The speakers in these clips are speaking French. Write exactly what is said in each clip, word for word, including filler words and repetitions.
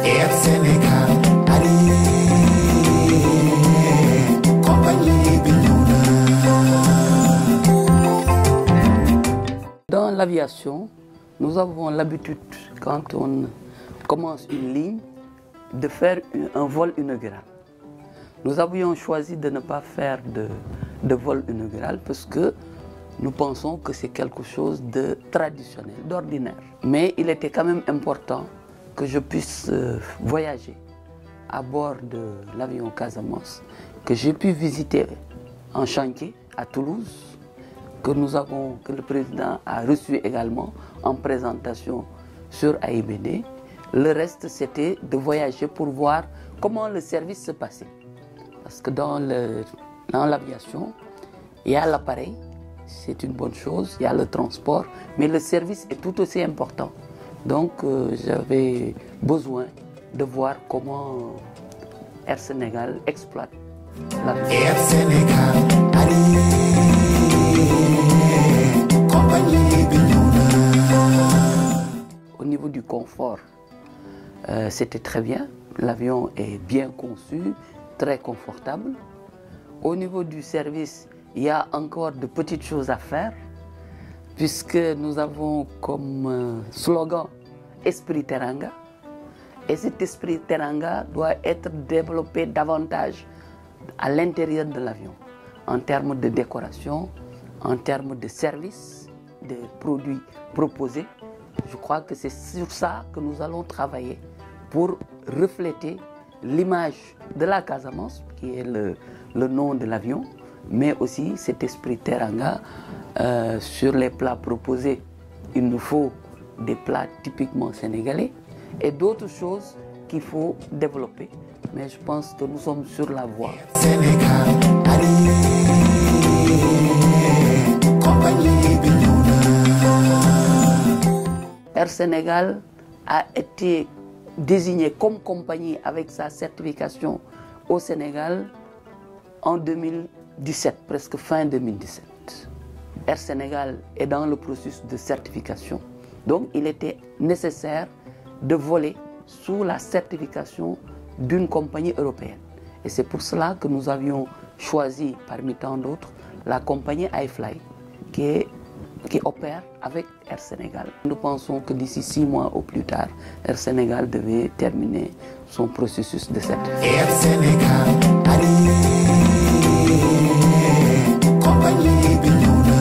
Air Sénégal, allez, compagnie Bignona. Dans l'aviation, nous avons l'habitude, quand on commence une ligne, de faire un vol inaugural. Nous avions choisi de ne pas faire de, de vol inaugural parce que nous pensons que c'est quelque chose de traditionnel, d'ordinaire. Mais il était quand même important que je puisse euh, voyager à bord de l'avion Casamance, que j'ai pu visiter en chantier à Toulouse, que nous avons, que le président a reçu également en présentation sur A I B D. Le reste, c'était de voyager pour voir comment le service se passait. Parce que dans l'aviation, il y a l'appareil, c'est une bonne chose, il y a le transport, mais le service est tout aussi important. Donc euh, j'avais besoin de voir comment Air Sénégal exploite l'aviation. Air Sénégal, allez, compagnie Bignona. Au niveau du confort, euh, c'était très bien. L'avion est bien conçu, très confortable. Au niveau du service, il y a encore de petites choses à faire, puisque nous avons comme euh, slogan Esprit Teranga. Et cet esprit Teranga doit être développé davantage à l'intérieur de l'avion, en termes de décoration, en termes de services, de produits proposés. Je crois que c'est sur ça que nous allons travailler pour refléter l'image de la Casamance, qui est le, le nom de l'avion, mais aussi cet esprit Teranga. Euh, sur les plats proposés, il nous faut des plats typiquement sénégalais et d'autres choses qu'il faut développer. Mais je pense que nous sommes sur la voie. Sénégal, allez, compagnie Bignona. Air Sénégal a été désigné comme compagnie avec sa certification au Sénégal en deux mille dix-sept, presque fin deux mille dix-sept. Air Sénégal est dans le processus de certification. Donc il était nécessaire de voler sous la certification d'une compagnie européenne. Et c'est pour cela que nous avions choisi, parmi tant d'autres, la compagnie iFly, qui, est, qui opère avec Air Sénégal. Nous pensons que d'ici six mois au plus tard, Air Sénégal devait terminer son processus de certification. Air Sénégal, allez, compagnie Bignona.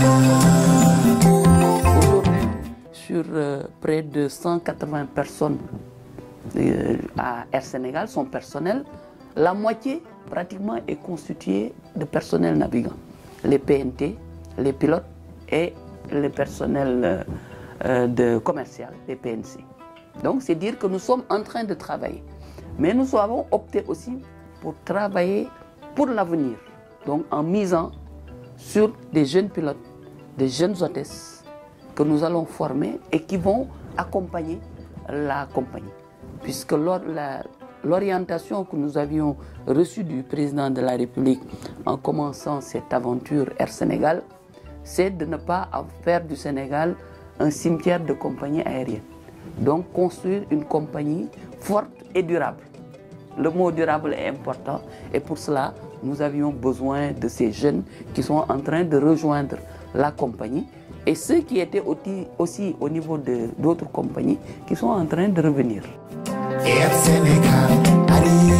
Aujourd'hui, sur euh, près de cent quatre-vingts personnes euh, à Air Sénégal, son personnel, la moitié pratiquement est constituée de personnel navigant. Les P N T, les pilotes et le personnel euh, euh, de commercial, les P N C. Donc c'est dire que nous sommes en train de travailler. Mais nous avons opté aussi pour travailler pour l'avenir. Donc en misant sur des jeunes pilotes, des jeunes hôtesses que nous allons former et qui vont accompagner la compagnie. Puisque l'orientation que nous avions reçue du président de la République en commençant cette aventure Air Sénégal, c'est de ne pas faire du Sénégal un cimetière de compagnies aériennes. Donc construire une compagnie forte et durable. Le mot durable est important et pour cela, nous avions besoin de ces jeunes qui sont en train de rejoindre la compagnie et ceux qui étaient aussi, aussi au niveau d'autres compagnies qui sont en train de revenir. Air Sénégal, allez,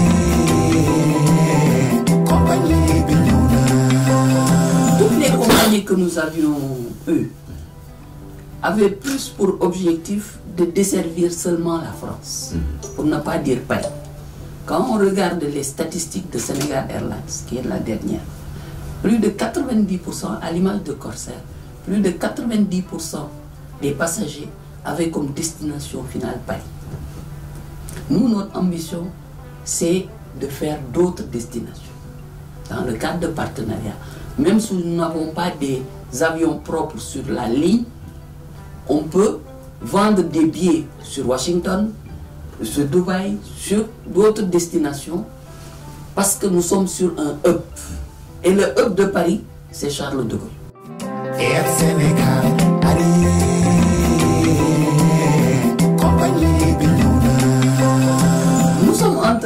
compagnie Bignona. Toutes les compagnies que nous avions eues avaient plus pour objectif de desservir seulement la France, pour ne pas dire Paris. Quand on regarde les statistiques de Sénégal Airlines, qui est la dernière, plus de quatre-vingt-dix pour cent, à l'image de Corsair, plus de quatre-vingt-dix pour cent des passagers avaient comme destination finale Paris. Nous, notre ambition, c'est de faire d'autres destinations. Dans le cadre de partenariat, même si nous n'avons pas des avions propres sur la ligne, on peut vendre des billets sur Washington, sur Dubaï, sur d'autres destinations, parce que nous sommes sur un hub. Et le hub de Paris, c'est Charles de Gaulle. Air Sénégal, allez, compagnie Bignona.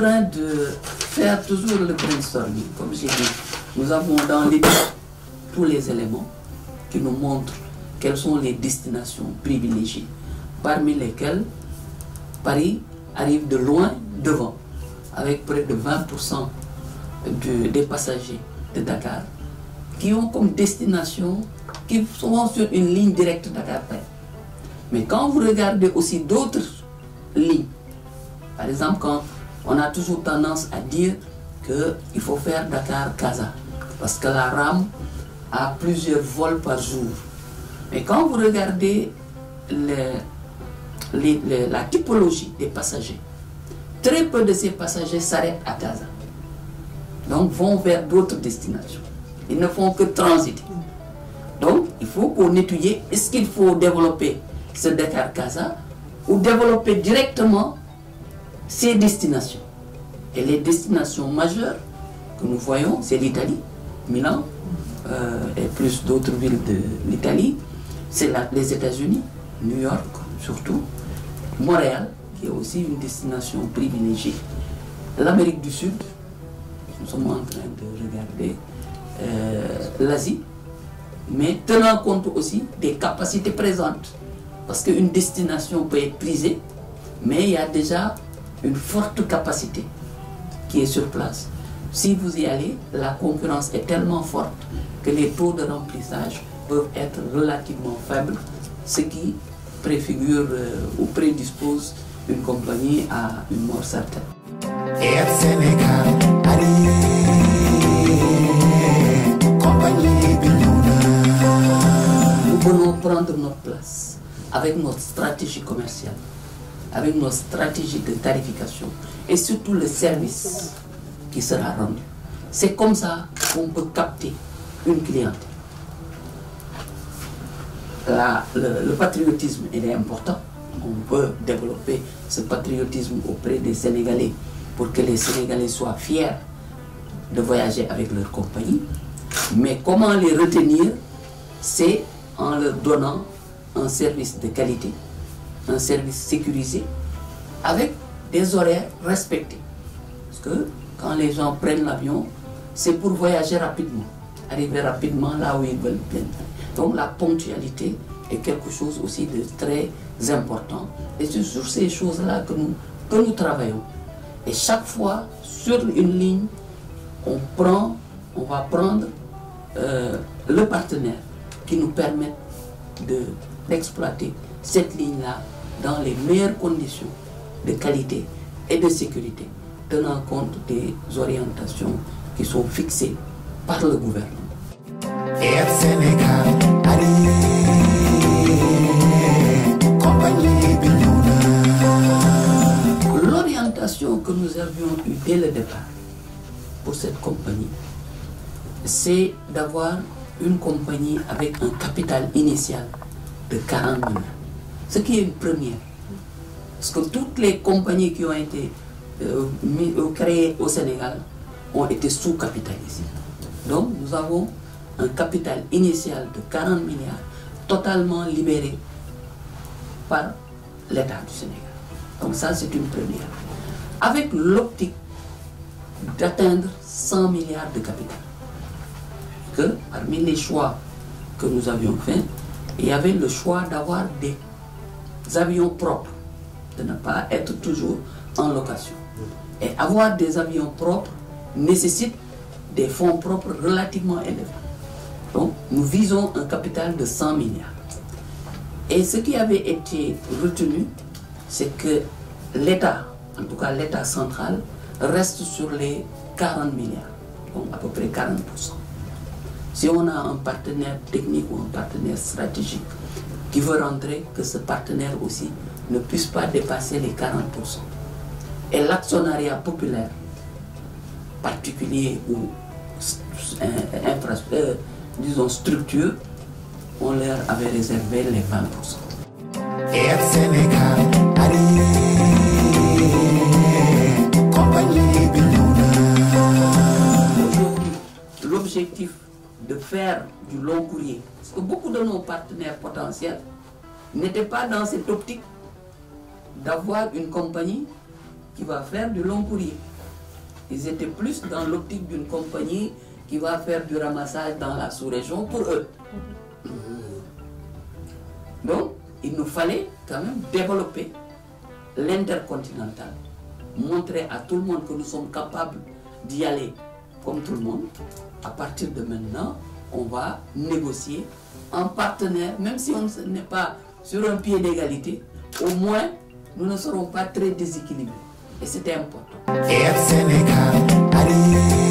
train de faire toujours le brainstorming. Comme j'ai dit, nous avons dans l'étude tous les éléments qui nous montrent quelles sont les destinations privilégiées, parmi lesquelles Paris arrive de loin devant, avec près de vingt pour cent de, des passagers de Dakar qui ont comme destination, qui sont sur une ligne directe Dakar-Paris. Mais quand vous regardez aussi d'autres lignes, par exemple, quand on a toujours tendance à dire qu'il faut faire Dakar-Casa, parce que la rame a plusieurs vols par jour. Mais quand vous regardez le, les, les, la typologie des passagers, très peu de ces passagers s'arrêtent à Casa. Donc vont vers d'autres destinations. Ils ne font que transiter. Donc il faut qu'on étudie, est-ce qu'il faut développer ce Dakar-Casa ou développer directement ces destinations. Et les destinations majeures que nous voyons, c'est l'Italie, Milan, euh, et plus d'autres villes de l'Italie. C'est les États-Unis, New York surtout, Montréal, qui est aussi une destination privilégiée. L'Amérique du Sud, nous sommes en train de regarder euh, l'Asie, mais tenant compte aussi des capacités présentes. Parce qu'une destination peut être prisée, mais il y a déjà une forte capacité qui est sur place. Si vous y allez, la concurrence est tellement forte que les taux de remplissage peuvent être relativement faibles, ce qui préfigure euh, ou prédispose une compagnie à une mort certaine. Air Sénégal, allez, compagnie Bignona. Nous voulons prendre notre place avec notre stratégie commerciale, avec notre stratégie de tarification et surtout le service qui sera rendu. C'est comme ça qu'on peut capter une clientèle. La, le, le patriotisme, il est important. On peut développer ce patriotisme auprès des Sénégalais pour que les Sénégalais soient fiers de voyager avec leur compagnie. Mais comment les retenir? C'est en leur donnant un service de qualité, un service sécurisé, avec des horaires respectés. Parce que quand les gens prennent l'avion, c'est pour voyager rapidement, arriver rapidement là où ils veulent bien. Donc la ponctualité est quelque chose aussi de très important. Et c'est sur ces choses-là que nous, que nous travaillons. Et chaque fois, sur une ligne, on, prend, on va prendre euh, le partenaire qui nous permet d'exploiter cette ligne-là dans les meilleures conditions de qualité et de sécurité, tenant compte des orientations qui sont fixées par le gouvernement. Air Sénégal, allez, compagnie Bignona. L'orientation que nous avions eue dès le départ pour cette compagnie, c'est d'avoir une compagnie avec un capital initial de quarante millions, ce qui est une première. Parce que toutes les compagnies qui ont été euh, mis, euh, créées au Sénégal ont été sous-capitalisées. Donc nous avons un capital initial de quarante milliards totalement libéré par l'État du Sénégal. Donc ça, c'est une première. Avec l'optique d'atteindre cent milliards de capital. Que parmi les choix que nous avions faits, il y avait le choix d'avoir des avions propres, de ne pas être toujours en location. Et avoir des avions propres nécessite des fonds propres relativement élevés. Donc, nous visons un capital de cent milliards. Et ce qui avait été retenu, c'est que l'État, en tout cas l'État central, reste sur les quarante milliards, donc à peu près quarante pour cent. Si on a un partenaire technique ou un partenaire stratégique qui veut rentrer, que ce partenaire aussi ne puisse pas dépasser les quarante pour cent. Et l'actionnariat populaire, particulier ou infra, euh, disons structure, on leur avait réservé les vingt pour cent. Air Sénégal, allez, compagnie Bignona. Aujourd'hui, l'objectif de faire du long courrier, parce que beaucoup de nos partenaires potentiels n'étaient pas dans cette optique d'avoir une compagnie qui va faire du long courrier. Ils étaient plus dans l'optique d'une compagnie qui va faire du ramassage dans la sous-région pour eux. Donc, il nous fallait quand même développer l'intercontinental, montrer à tout le monde que nous sommes capables d'y aller comme tout le monde. À partir de maintenant, on va négocier en partenaire, même si on n'est pas sur un pied d'égalité, au moins nous ne serons pas très déséquilibrés. Et c'était important. Air Sénégal, allez.